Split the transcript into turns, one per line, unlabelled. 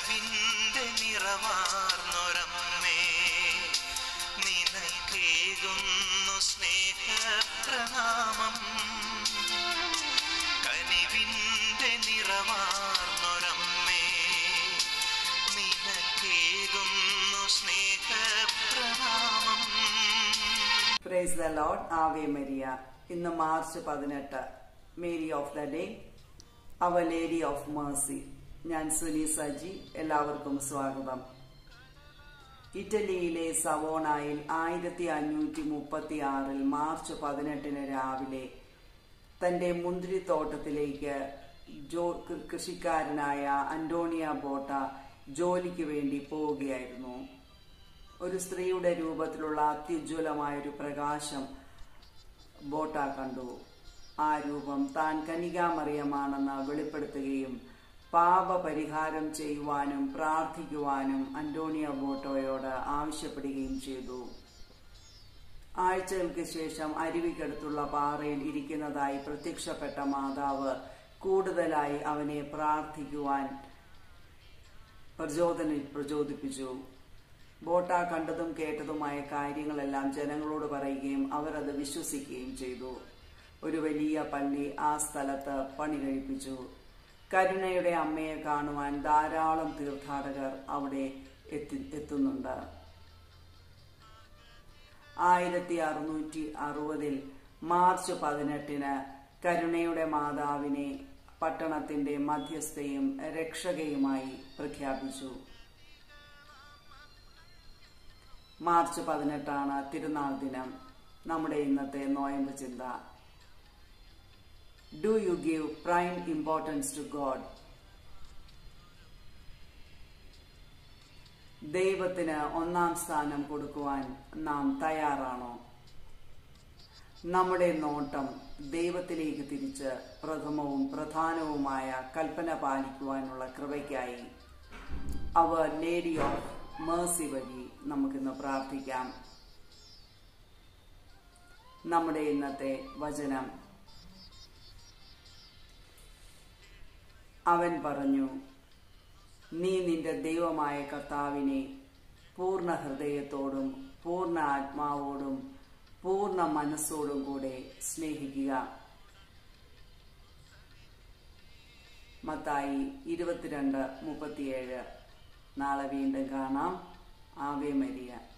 കനിവിന്റെ നിറവാർന്നൊരമ്മേ, നിനക്കേകുന്നു സ്നേഹപ്രണാമം. കനിവിന്റെ നിറവാർന്നൊരമ്മേ, നിനക്കേകുന്നു സ്നേഹപ്രണാമം.
Praise the lord. Ave Maria. ഇന്ന് March 18, Mary of the day, our lady of mercy. ഞാൻ സുനി സജി. എല്ലാവർക്കും സ്വാഗതം. ഇറ്റലിയിലെ സവോണയിൽ 1536 മാർച്ച് 18 രാവിലെ തന്റെ മുന്തിരിത്തോട്ടത്തിലേക്ക് കൃഷിക്കാരനായ അന്റോണിയ ബോട്ട ജോലിക്ക് വേണ്ടി പോവുകയായിരുന്നു. ഒരു സ്ത്രീയുടെ രൂപത്തിലുള്ള അത്യുജ്വലമായൊരു പ്രകാശം ബോട്ട കണ്ടു. ആ രൂപം താൻ കന്യകാമറിയമാണെന്ന് വെളിപ്പെടുത്തുകയും പാപപരിഹാരം ചെയ്യുവാനും പ്രാർത്ഥിക്കുവാനും അന്റോണിയ ബോട്ടോയോട് ആവശ്യപ്പെടുകയും ചെയ്തു. ആഴ്ചകൾക്ക് ശേഷം അരുവിക്കടുത്തുള്ള പാറയിൽ ഇരിക്കുന്നതായി പ്രത്യക്ഷപ്പെട്ട മാതാവ് കൂടുതലായി അവനെ പ്രാർത്ഥിക്കുവാൻ പ്രചോദിപ്പിച്ചു. ബോട്ട കണ്ടതും കേട്ടതുമായ കാര്യങ്ങളെല്ലാം ജനങ്ങളോട് പറയുകയും അവർ അത് വിശ്വസിക്കുകയും ചെയ്തു. ഒരു വലിയ പള്ളി ആ സ്ഥലത്ത് പണി കഴിപ്പിച്ചു. കരുണയുടെ അമ്മയെ കാണുവാൻ ധാരാളം തീർത്ഥാടകർ അവിടെ എത്തുന്നുണ്ട്. 1660 മാർച്ച് 18 കരുണയുടെ മാതാവിനെ പട്ടണത്തിന്റെ മധ്യസ്ഥയും രക്ഷകയുമായി പ്രഖ്യാപിച്ചു. മാർച്ച് 18 തിരുനാൾ ദിനം. നമ്മുടെ ഇന്നത്തെ നോയമ്പ് ചിന്ത: do you give prime importance to God? ദൈവത്തിന് ഒന്നാം സ്ഥാനം കൊടുക്കുവാൻ നാം തയ്യാറാണോ? നമ്മുടെ നോട്ടം ദൈവത്തിലേക്ക് തിരിച്ച് പ്രഥമവും പ്രധാനവുമായ കൽപ്പന പാലിക്കുവാനുള്ള കൃപയ്ക്കായി അവർ ലേഡി ഓഫ് മേഴ്സി വഴി നമുക്കിന്ന് പ്രാർത്ഥിക്കാം. നമ്മുടെ ഇന്നത്തെ വചനം: അവൻ പറഞ്ഞു, നീ നിന്റെ ദൈവമായ കർത്താവിനെ പൂർണ്ണ ഹൃദയത്തോടും പൂർണ്ണ ആത്മാവോടും പൂർണ്ണ മനസ്സോടും കൂടെ സ്നേഹിക്കുക. മത്തായി 22:37. നാളെ വീണ്ടും കാണാം. Ave Maria.